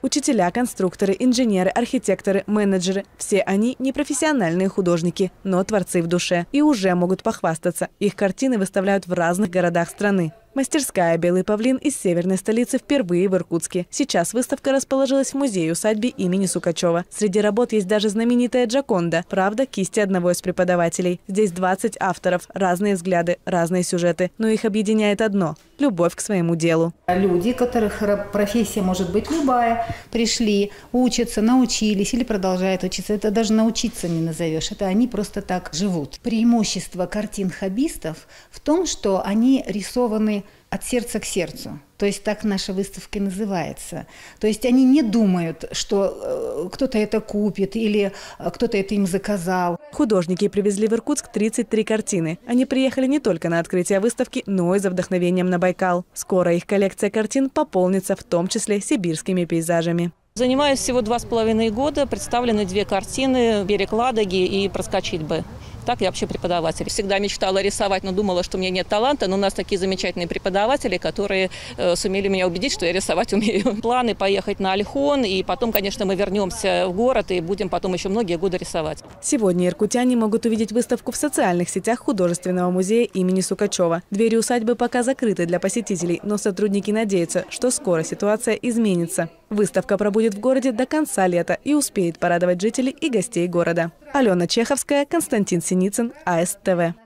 Учителя, конструкторы, инженеры, архитекторы, менеджеры – все они не профессиональные художники, но творцы в душе. И уже могут похвастаться. Их картины выставляют в разных городах страны. Мастерская «Белый павлин» из северной столицы впервые в Иркутске. Сейчас выставка расположилась в музее-усадьбе имени Сукачева. Среди работ есть даже знаменитая «Джоконда». Правда, кисти одного из преподавателей. Здесь 20 авторов, разные взгляды, разные сюжеты. Но их объединяет одно – любовь к своему делу. Люди, которых профессия может быть любая, пришли, учатся, научились или продолжают учиться. Это даже научиться не назовешь. Это они просто так живут. Преимущество картин хоббистов в том, что они рисованы от сердца к сердцу. То есть так наша выставка и называется. То есть они не думают, что кто-то это купит или кто-то это им заказал. Художники привезли в Иркутск 33 картины. Они приехали не только на открытие выставки, но и за вдохновением на Байкал. Скоро их коллекция картин пополнится, в том числе сибирскими пейзажами. Занимаюсь всего 2,5 года. Представлены 2 картины «Берег Ладоги» и «Проскочить бы». Так я вообще преподаватель. Всегда мечтала рисовать, но думала, что у меня нет таланта. Но у нас такие замечательные преподаватели, которые сумели меня убедить, что я рисовать умею. Планы поехать на Ольхон, и потом, конечно, мы вернемся в город и будем потом еще многие годы рисовать. Сегодня иркутяне могут увидеть выставку в социальных сетях художественного музея имени Сукачева. Двери усадьбы пока закрыты для посетителей, но сотрудники надеются, что скоро ситуация изменится. Выставка пробудет в городе до конца лета и успеет порадовать жителей и гостей города. Алена Чеховская, Константин Синицын, АСТВ.